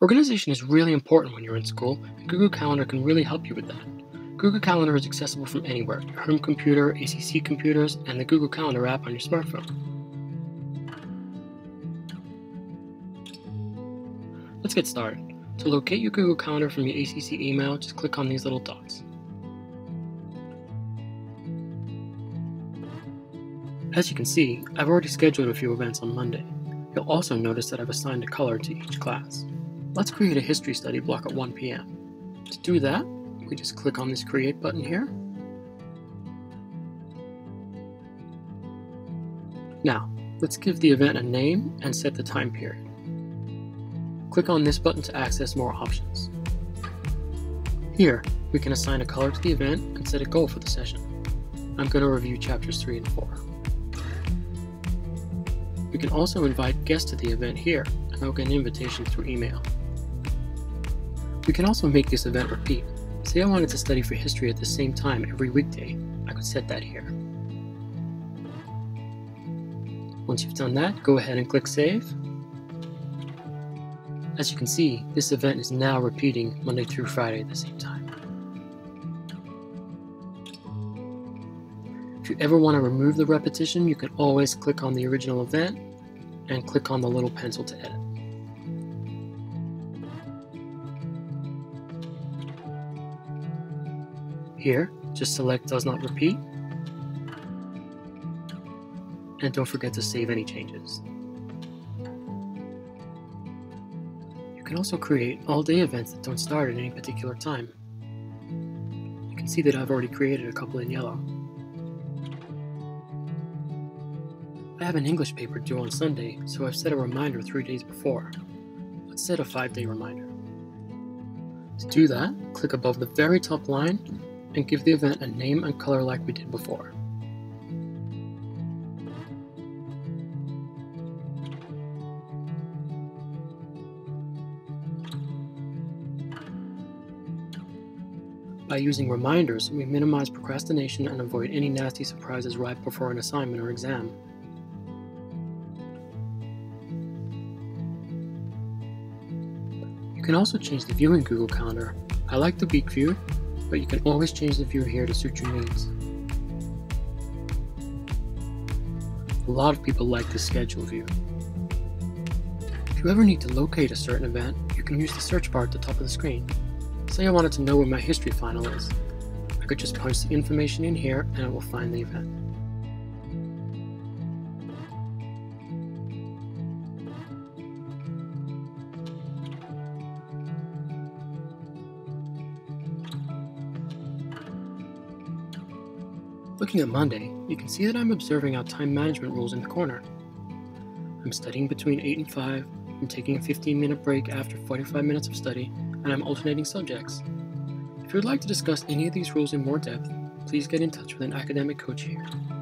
Organization is really important when you're in school, and Google Calendar can really help you with that. Google Calendar is accessible from anywhere, your home computer, ACC computers, and the Google Calendar app on your smartphone. Let's get started. To locate your Google Calendar from your ACC email, just click on these little dots. As you can see, I've already scheduled a few events on Monday. You'll also notice that I've assigned a color to each class. Let's create a history study block at 1 p.m. To do that, we just click on this Create button here. Now, let's give the event a name and set the time period. Click on this button to access more options. Here, we can assign a color to the event and set a goal for the session. I'm going to review chapters 3 and 4. We can also invite guests to the event here, and I'll get an invitation through email. We can also make this event repeat. Say I wanted to study for history at the same time every weekday, I could set that here. Once you've done that, go ahead and click Save. As you can see, this event is now repeating Monday through Friday at the same time. If you ever want to remove the repetition, you can always click on the original event and click on the little pencil to edit. Here, just select Does Not Repeat, and don't forget to save any changes. You can also create all-day events that don't start at any particular time. You can see that I've already created a couple in yellow. I have an English paper due on Sunday, so I've set a reminder 3 days before. Let's set a 5-day reminder. To do that, click above the very top line and give the event a name and color like we did before. By using reminders, we minimize procrastination and avoid any nasty surprises right before an assignment or exam. You can also change the view in Google Calendar. I like the week view, but you can always change the view here to suit your needs. A lot of people like the schedule view. If you ever need to locate a certain event, you can use the search bar at the top of the screen. Say I wanted to know where my history final is. I could just punch the information in here and it will find the event. Looking at Monday, you can see that I'm observing our time management rules in the corner. I'm studying between 8 and 5, I'm taking a 15-minute break after 45 minutes of study, and I'm alternating subjects. If you would like to discuss any of these rules in more depth, please get in touch with an academic coach here.